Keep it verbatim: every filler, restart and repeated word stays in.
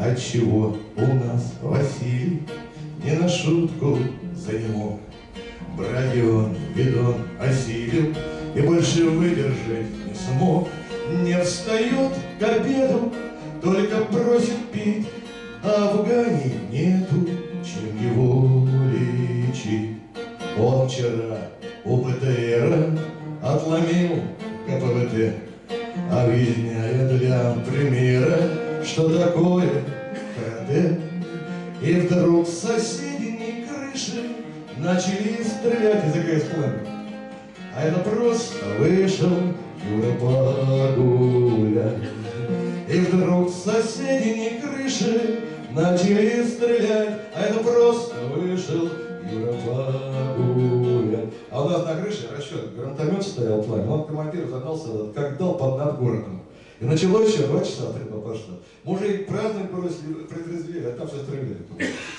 отчего у нас Василий не на шутку занемог. Браги он, бидон осилил и больше выдержать не смог. Не встает к обеду, только просит пить, а в Гане нету чем его лечить. Он вчера у БТРа отломил КПВТ, объясняя для примера, что такое карате. И вдруг с соседней крыши начали стрелять из АКС-пламя. А это просто вышел Юра погулять. И вдруг с соседней крыши начали стрелять, а это просто вышел Юра погулять. А у нас на крыше расчет, гранатомет стоял пламя, он командир загнался, как дал под над городом. И началось еще два часа, три пошло. Мужик праздник протрезвели, а там все стреляли.